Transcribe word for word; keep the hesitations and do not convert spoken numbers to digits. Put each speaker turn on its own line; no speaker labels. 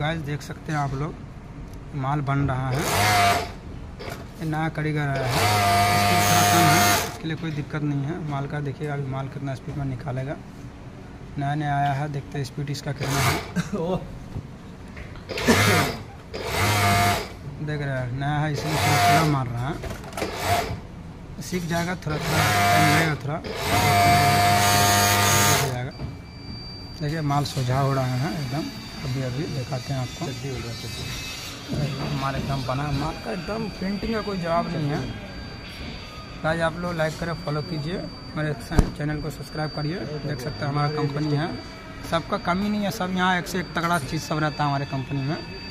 Guys देख सकते हैं आप लोग, माल बन रहा है। ये नया कारीगर आया है, स्पीड थोड़ा कम है, इसके लिए कोई दिक्कत नहीं है। माल का देखिएगा अभी माल कितना स्पीड में निकालेगा। नया नया आया है, देखते हैं स्पीड इसका कितना है। देख रहे हैं नया है, इसलिए थोड़ा थोड़ा मार रहा है। सीख जाएगा, थोड़ा थोड़ा टाइम लगेगा, थोड़ा हो जाएगा। देखिए माल सोझा हो रहा है एकदम। अभी अभी दिखाते हैं आपको। माल एकदम बना है, माल का एकदम प्रिंटिंग का कोई जवाब नहीं है। गाइस आप लोग लाइक करें, फॉलो कीजिए, मेरे चैनल को सब्सक्राइब करिए। देख सकते हैं हमारा कंपनी है, सबका कमी नहीं है, सब यहाँ एक से एक तगड़ा चीज़ सब रहता है हमारे कंपनी में।